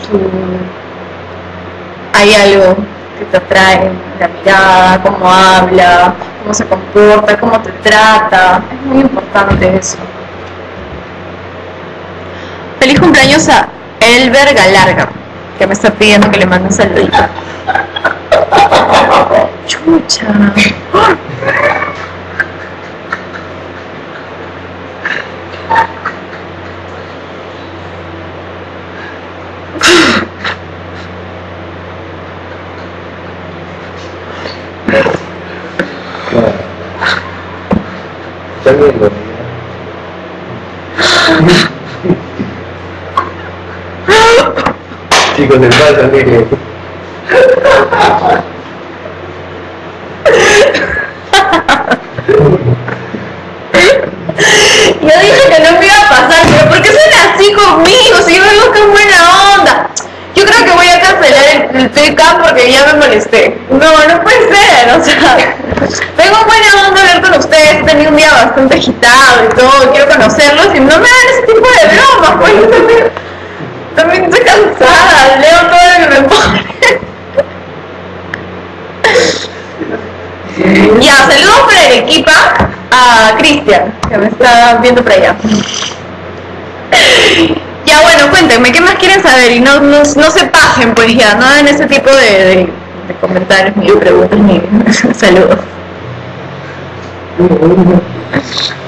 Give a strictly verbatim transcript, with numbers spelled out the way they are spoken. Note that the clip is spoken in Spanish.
tú hay algo que te atrae, la mirada, cómo habla, cómo se comporta, cómo te trata. Es muy importante eso. Feliz cumpleaños a Elber Galarga, que me está pidiendo que le mande un saludito. Chucha. Está viendo. Chicos, el mal también. Yo dije que no me iba a pasar, pero ¿por qué son así conmigo? Si yo vengo con buena onda. Yo creo que voy a cancelar el, el T K porque ya me molesté. No, no puede ser, o sea, vengo buena onda a ver con ustedes, he tenido un día bastante agitado y todo, quiero conocerlos y no me dan ese tipo de bromas, pues yo también, también estoy cansada, leo todo lo que me pone. Ya, saludos para el equipo, a Cristian, que me está viendo por allá. Ya, bueno, cuéntenme, ¿qué más quieren saber? Y no, no, no se pajen, pues ya, no hagan ese tipo de, de, de comentarios, ni de preguntas, ni saludos.